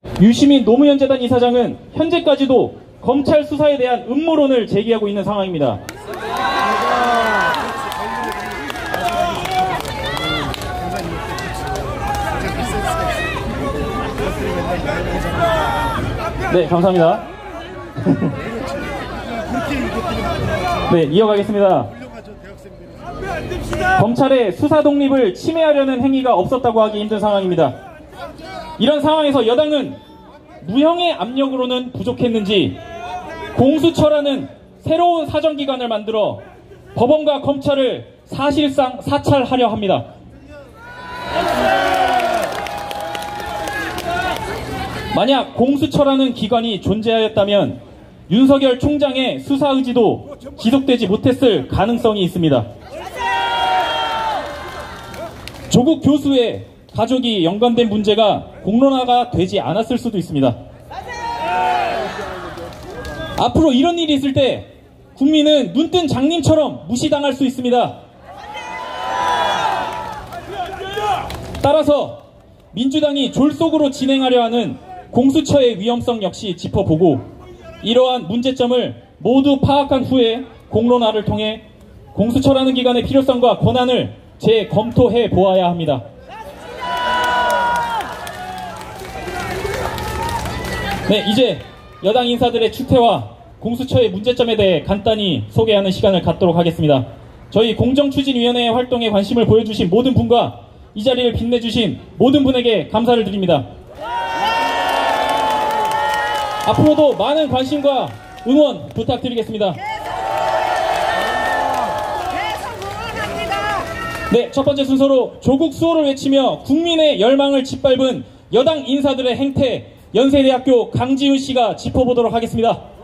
유시민 노무현재단 이사장은 현재까지도 검찰 수사에 대한 음모론을 제기하고 있는 상황입니다. 네, 감사합니다. 네, 이어가겠습니다. 검찰의 수사 독립을 침해하려는 행위가 없었다고 하기 힘든 상황입니다. 이런 상황에서 여당은 무형의 압력으로는 부족했는지 공수처라는 새로운 사정기관을 만들어 법원과 검찰을 사실상 사찰하려 합니다. 만약 공수처라는 기관이 존재하였다면 윤석열 총장의 수사 의지도 지속되지 못했을 가능성이 있습니다. 조국 교수의 가족이 연관된 문제가 공론화가 되지 않았을 수도 있습니다. 앞으로 이런 일이 있을 때 국민은 눈뜬 장님처럼 무시당할 수 있습니다. 따라서 민주당이 졸속으로 진행하려 하는 공수처의 위험성 역시 짚어보고 이러한 문제점을 모두 파악한 후에 공론화를 통해 공수처라는 기관의 필요성과 권한을 재검토해 보아야 합니다. 네, 이제 여당 인사들의 추태와 공수처의 문제점에 대해 간단히 소개하는 시간을 갖도록 하겠습니다. 저희 공정추진위원회 활동에 관심을 보여주신 모든 분과 이 자리를 빛내주신 모든 분에게 감사를 드립니다. 앞으로도 많은 관심과 응원 부탁드리겠습니다. 네, 첫 번째 순서로 조국 수호를 외치며 국민의 열망을 짓밟은 여당 인사들의 행태 연세대학교 강지훈 씨가 짚어보도록 하겠습니다.